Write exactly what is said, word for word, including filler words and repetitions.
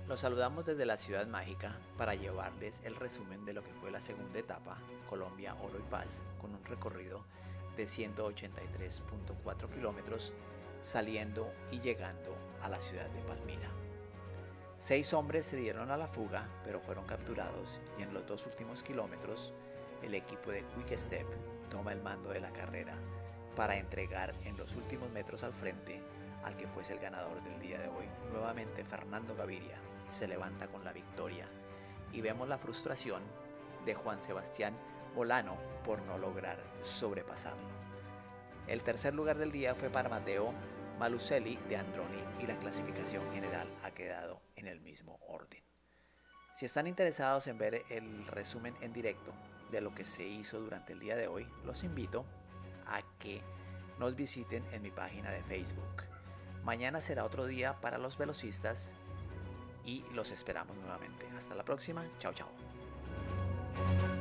Los saludamos desde la Ciudad Mágica para llevarles el resumen de lo que fue la segunda etapa, Colombia, Oro y Paz, con un recorrido de ciento ochenta y tres punto cuatro kilómetros, saliendo y llegando a la ciudad de Palmira. Seis hombres se dieron a la fuga, pero fueron capturados, y en los dos últimos kilómetros, el equipo de Quick Step toma el mando de la carrera para entregar en los últimos metros al frente al que fuese el ganador del día de hoy. Nuevamente Fernando Gaviria se levanta con la victoria y vemos la frustración de Juan Sebastián Molano por no lograr sobrepasarlo. El tercer lugar del día fue para Matteo Malucelli de Androni y la clasificación general ha quedado en el mismo orden. Si están interesados en ver el resumen en directo de lo que se hizo durante el día de hoy, los invito a que nos visiten en mi página de Facebook. Mañana será otro día para los velocistas y los esperamos nuevamente. Hasta la próxima. Chao, chao.